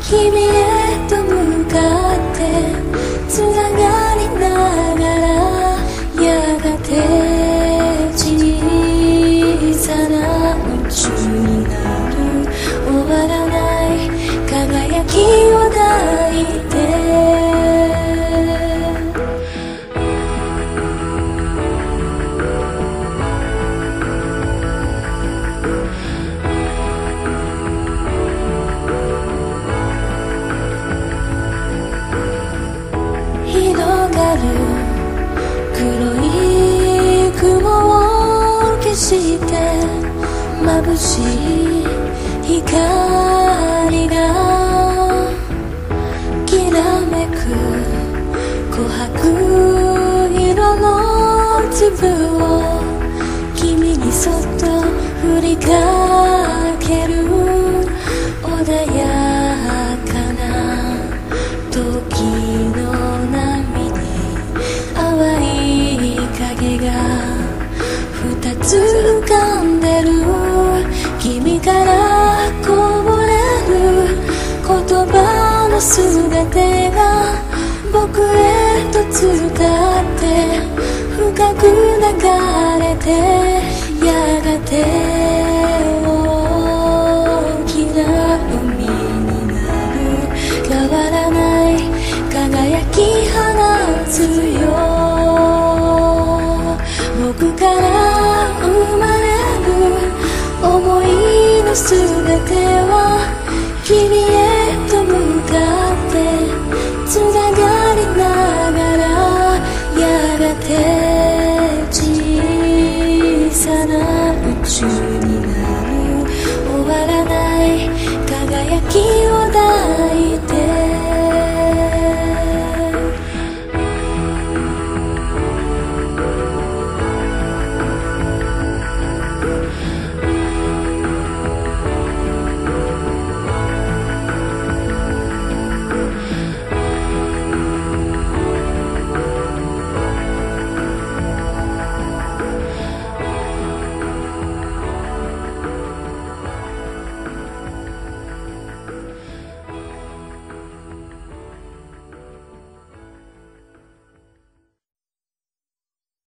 君へと向かってつながりながら、やがて小さな宇宙になる。終わらない輝きを抱いて、黒い雲を消して眩しい光がきらめく琥珀色の粒を君にそっと振りかける。穏やかな時の波に淡い影が二つ浮かんでる。君からこぼれる言葉のすべてが僕へと伝って深く流れて、やがて